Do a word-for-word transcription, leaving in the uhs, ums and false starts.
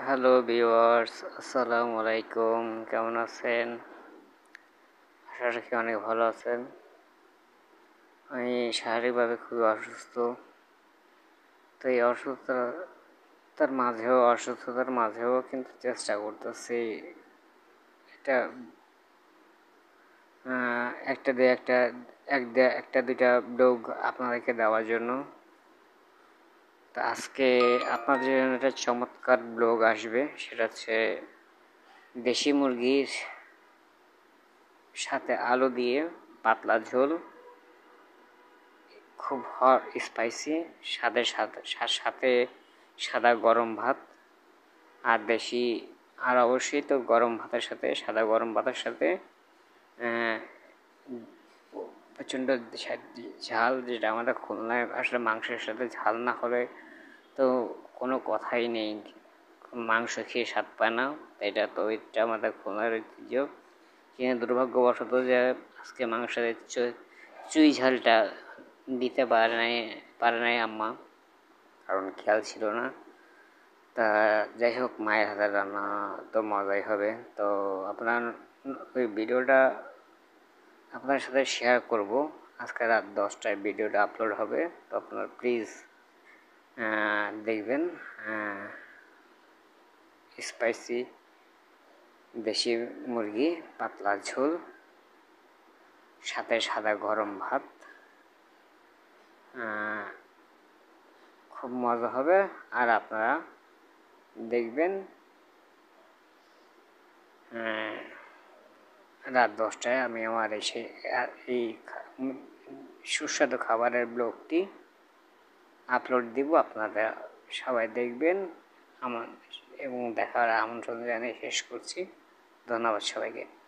Hello viewers, আসসালামু আলাইকুম। কেমন আছেন? আশা রাখি অনেক ভালো আছেন। আমি শারীরিকভাবে খুবই অসুস্থ। তো এই অসুস্থতার মাঝেও অসুস্থতার মাঝেও কিন্তু চেষ্টা করতেছি এটা একটা দিয়ে একটা এক একটা দুইটা ব্লগ আপনাদেরকে দেওয়ার জন্য। তো আজকে আপনাদের জন্য একটা চমৎকার ব্লগ আসবে, সেটা হচ্ছে দেশি মুরগির সাথে আলু দিয়ে পাতলা ঝোল, খুব হট স্পাইসি স্বাদের সাথে সাথে সাদা গরম ভাত। আর দেশি আর অবশ্যই তো গরম ভাতের সাথে সাদা গরম ভাতের সাথে প্রচণ্ড ঝাল, যেটা আমাদের খুলনায় আসলে মাংসের সাথে ঝাল না হলে তো কোনো কথাই নেই, মাংস খেয়ে স্বাদ পায় না। এটা তো এটা আমাদের খুলনার ঐতিহ্য। কিন্তু দুর্ভাগ্যবশত যে আজকে মাংসের চুই ঝালটা দিতে পারে নাই পারে নাই আম্মা, কারণ খেয়াল ছিল না। তা যাই হোক, মায়ের হাতের রান্না তো মজাই হবে। তো আপনার ওই ভিডিওটা আপনার সাথে শেয়ার করব। আজকে রাত দশটায় ভিডিওটা আপলোড হবে, তো আপনারা প্লিজ দেখবেন। স্পাইসি দেশি মুরগি পাতলা ঝোল সাথে সাদা গরম ভাত, খুব মজা হবে। আর আপনারা দেখবেন রাত দশটায় আমি আমার এসে এই সুস্বাদু খাবারের ব্লগটি আপলোড দিব। আপনারা সবাই দেখবেন আমার এবং দেখার আমন্ত্রণ জানিয়ে শেষ করছি। ধন্যবাদ সবাইকে।